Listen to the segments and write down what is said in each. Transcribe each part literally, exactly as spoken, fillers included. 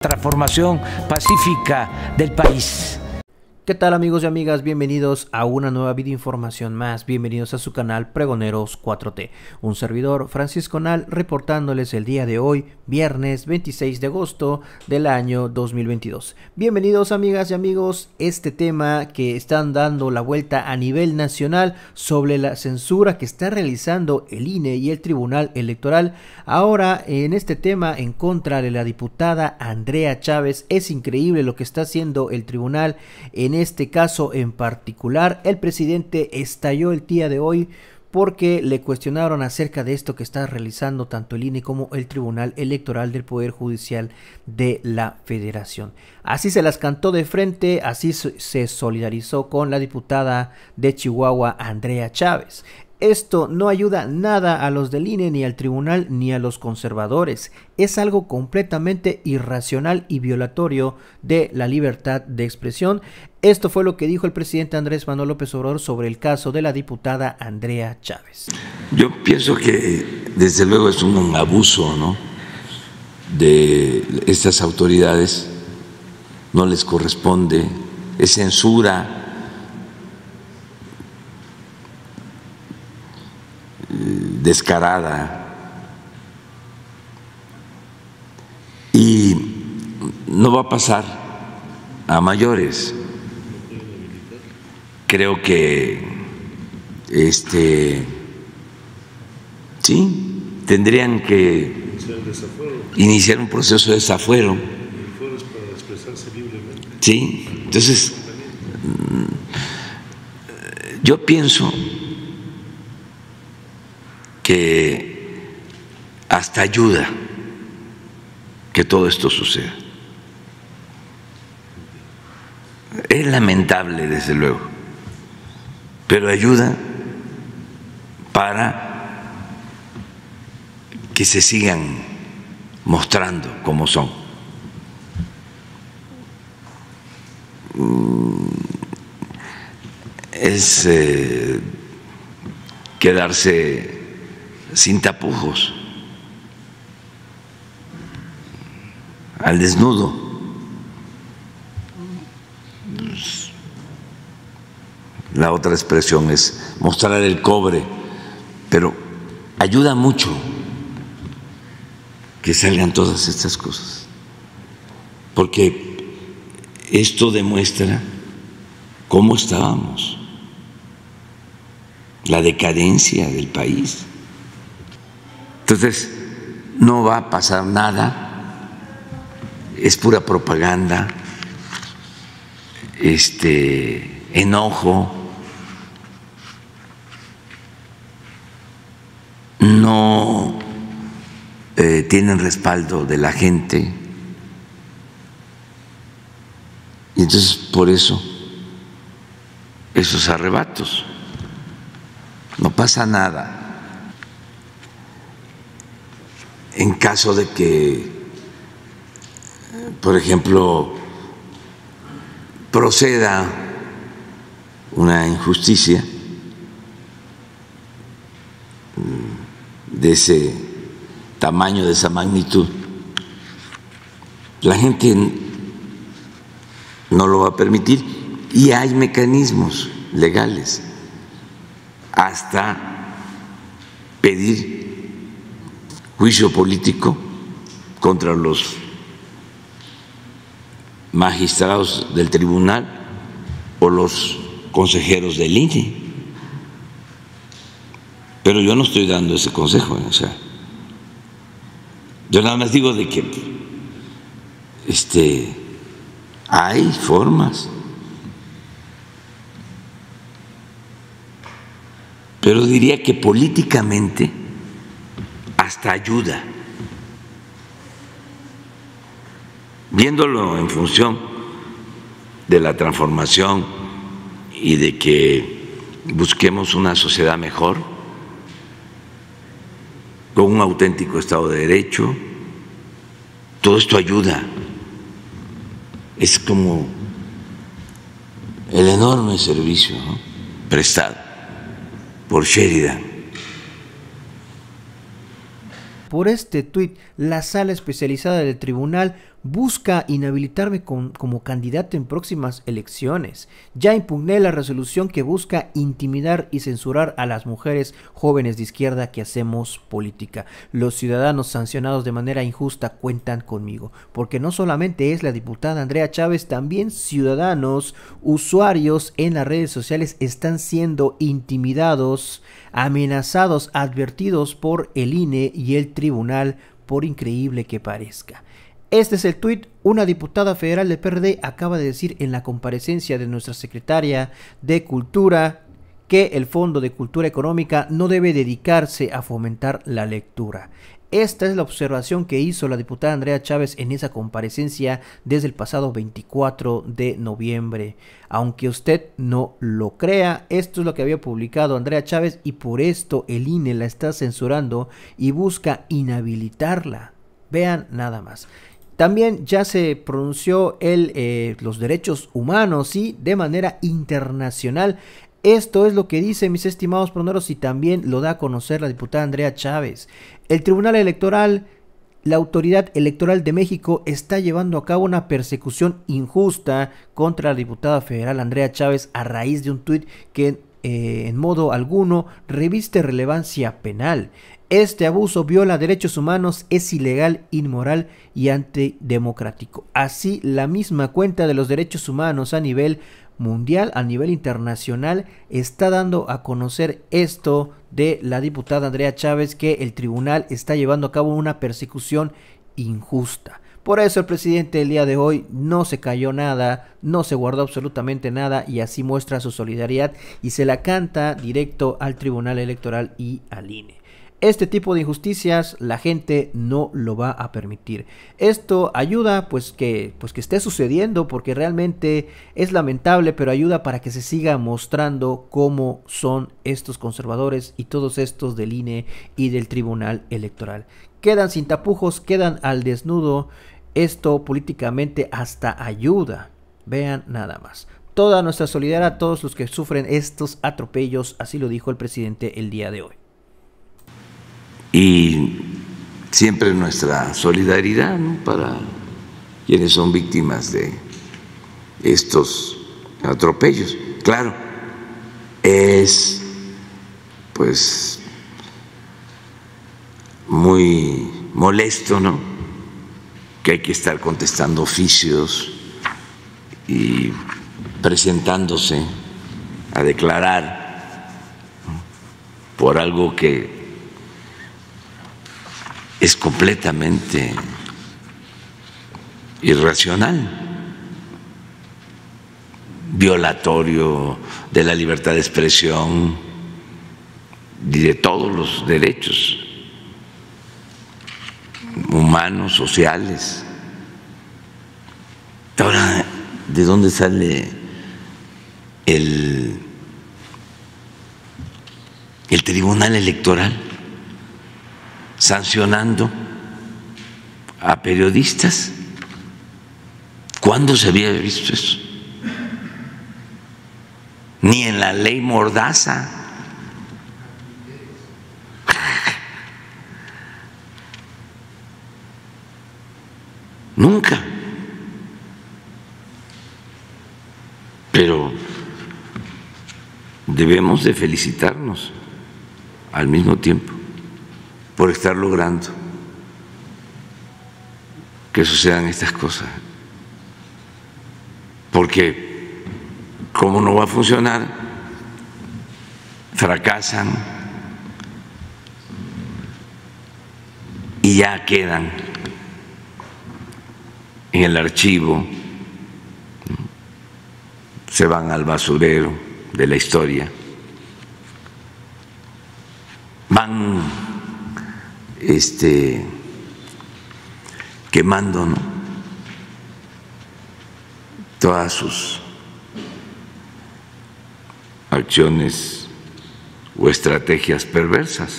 transformación pacífica del país. ¿Qué tal, amigos y amigas? Bienvenidos a una nueva videoinformación más, bienvenidos a su canal Pregoneros cuatro T. Un servidor, Francisco Nal, reportándoles el día de hoy, viernes veintiséis de agosto del año dos mil veintidós. Bienvenidos, amigas y amigos, este tema que están dando la vuelta a nivel nacional sobre la censura que está realizando el I N E y el Tribunal Electoral. Ahora, en este tema en contra de la diputada Andrea Chávez, es increíble lo que está haciendo el tribunal. En este caso en particular, el presidente estalló el día de hoy porque le cuestionaron acerca de esto que está realizando tanto el I N E como el Tribunal Electoral del Poder Judicial de la Federación. Así se las cantó de frente, así se solidarizó con la diputada de Chihuahua, Andrea Chávez. Esto no ayuda nada a los del I N E, ni al tribunal, ni a los conservadores. Es algo completamente irracional y violatorio de la libertad de expresión. Esto fue lo que dijo el presidente Andrés Manuel López Obrador sobre el caso de la diputada Andrea Chávez. Yo pienso que desde luego es un abuso, ¿no?, de estas autoridades. No les corresponde, es censura descarada, y no va a pasar a mayores. Creo que este sí tendrían que iniciar un proceso de desafuero. Sí, entonces yo pienso que hasta ayuda que todo esto suceda. Es lamentable, desde luego, pero ayuda para que se sigan mostrando como son. Es eh, quedarse sin tapujos, al desnudo. La otra expresión es mostrar el cobre, pero ayuda mucho que salgan todas estas cosas, porque esto demuestra cómo estábamos, la decadencia del país. Entonces, no va a pasar nada, es pura propaganda, este, enojo, no eh, tienen respaldo de la gente, y entonces por eso esos arrebatos. No pasa nada. En caso de que, por ejemplo, proceda una injusticia de ese tamaño, de esa magnitud, la gente no lo va a permitir, y hay mecanismos legales hasta pedir juicio político contra los magistrados del tribunal o los consejeros del I N E. Pero yo no estoy dando ese consejo, o sea, yo nada más digo de que este, hay formas, pero diría que políticamente hasta ayuda, viéndolo en función de la transformación y de que busquemos una sociedad mejor, con un auténtico Estado de Derecho. Todo esto ayuda. Es como el enorme servicio, ¿no?, prestado por Sheridan. Por este tuit, la sala especializada del tribunal busca inhabilitarme con, como candidato en próximas elecciones. Ya impugné la resolución que busca intimidar y censurar a las mujeres jóvenes de izquierda que hacemos política. Los ciudadanos sancionados de manera injusta cuentan conmigo, porque no solamente es la diputada Andrea Chávez, también ciudadanos, usuarios en las redes sociales están siendo intimidados, amenazados, advertidos por el I N E y el tribunal, por increíble que parezca. Este es el tuit. Una diputada federal del P R D acaba de decir en la comparecencia de nuestra secretaria de Cultura que el Fondo de Cultura Económica no debe dedicarse a fomentar la lectura. Esta es la observación que hizo la diputada Andrea Chávez en esa comparecencia desde el pasado veinticuatro de noviembre. Aunque usted no lo crea, esto es lo que había publicado Andrea Chávez y por esto el I N E la está censurando y busca inhabilitarla. Vean nada más. También ya se pronunció el, eh, los derechos humanos, ¿sí? De manera internacional. Esto es lo que dice, mis estimados proneros, y también lo da a conocer la diputada Andrea Chávez. El Tribunal Electoral, la Autoridad Electoral de México, está llevando a cabo una persecución injusta contra la diputada federal Andrea Chávez a raíz de un tuit que eh, en modo alguno reviste relevancia penal. Este abuso viola derechos humanos, es ilegal, inmoral y antidemocrático. Así, la misma cuenta de los derechos humanos a nivel mundial, a nivel internacional, está dando a conocer esto de la diputada Andrea Chávez, que el tribunal está llevando a cabo una persecución injusta. Por eso el presidente el día de hoy no se cayó nada, no se guardó absolutamente nada y así muestra su solidaridad y se la canta directo al Tribunal Electoral y al I N E. Este tipo de injusticias la gente no lo va a permitir. Esto ayuda pues que, pues que esté sucediendo, porque realmente es lamentable, pero ayuda para que se siga mostrando cómo son estos conservadores y todos estos del I N E y del Tribunal Electoral. Quedan sin tapujos, quedan al desnudo. Esto políticamente hasta ayuda. Vean nada más. Toda nuestra solidaridad a todos los que sufren estos atropellos, así lo dijo el presidente el día de hoy. Y siempre nuestra solidaridad, ¿no?, para quienes son víctimas de estos atropellos. Claro, es pues muy molesto, ¿no?, que hay que estar contestando oficios y presentándose a declarar, ¿no?, por algo que es completamente irracional, violatorio de la libertad de expresión y de todos los derechos humanos, sociales. Ahora, ¿de dónde sale el, el Tribunal Electoral sancionando a periodistas? ¿Cuándo se había visto eso? Ni en la ley Mordaza. Nunca. Pero debemos de felicitarnos al mismo tiempo por estar logrando que sucedan estas cosas. Porque ¿cómo no va a funcionar? Fracasan y ya quedan en el archivo, se van al basurero de la historia, van este, quemando, ¿no?, todas sus acciones o estrategias perversas.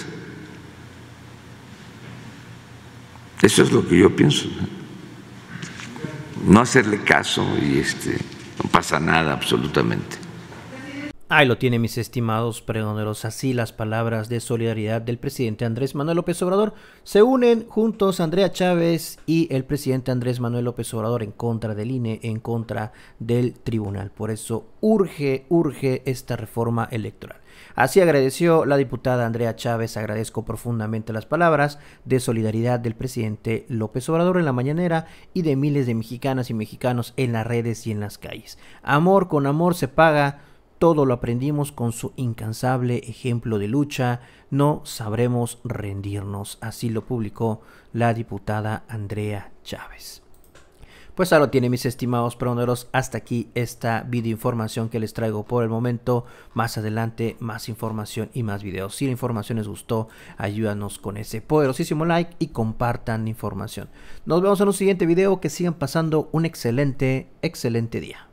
Eso es lo que yo pienso. No hacerle caso y este, no pasa nada absolutamente. Ahí lo tiene, mis estimados pregoneros. Así las palabras de solidaridad del presidente Andrés Manuel López Obrador. Se unen juntos Andrea Chávez y el presidente Andrés Manuel López Obrador en contra del I N E, en contra del tribunal. Por eso urge, urge esta reforma electoral. Así agradeció la diputada Andrea Chávez. Agradezco profundamente las palabras de solidaridad del presidente López Obrador en la mañanera y de miles de mexicanas y mexicanos en las redes y en las calles. Amor con amor se paga. Todo lo aprendimos con su incansable ejemplo de lucha. No sabremos rendirnos. Así lo publicó la diputada Andrea Chávez. Pues ahora lo tiene, mis estimados pregoneros. Hasta aquí esta videoinformación que les traigo por el momento. Más adelante más información y más videos. Si la información les gustó, ayúdanos con ese poderosísimo like y compartan la información. Nos vemos en un siguiente video. Que sigan pasando un excelente, excelente día.